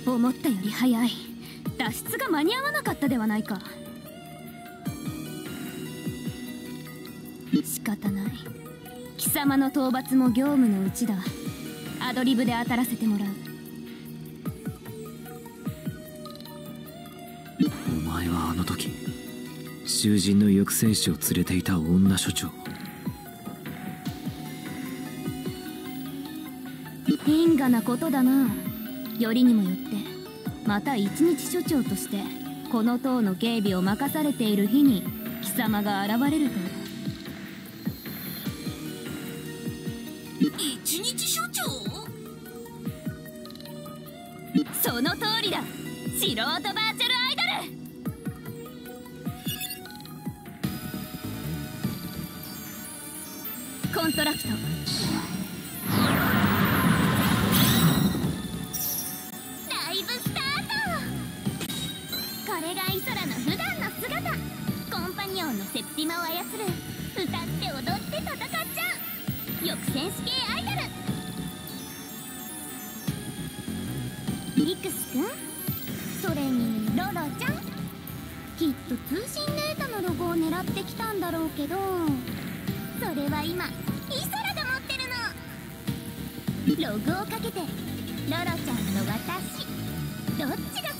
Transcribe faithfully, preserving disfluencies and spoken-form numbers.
思ったより早い。脱出が間に合わなかったではないか。仕方ない。貴様の討伐も業務のうちだ。アドリブで当たらせてもらう。 お前はあの時囚人の行く戦士を連れていた女所長。 因果なことだな。よりにもよってまた一日所長としてこの塔の警備を任されている日に貴様が現れるとは。 一日所長？ その通りだ。素人バーチャルアイドル。コントラクト。ライブスタート。これがイソラの普段の姿。コンパニオンのセプティマを操る。歌って踊って戦っちゃう翼戦士系アイドル。リクスくん、それにロロちゃん、きっと通信データのロゴを狙ってきたんだろうけど、それは今イソラが持ってるの。ログをかけてロロちゃんと私、どっちが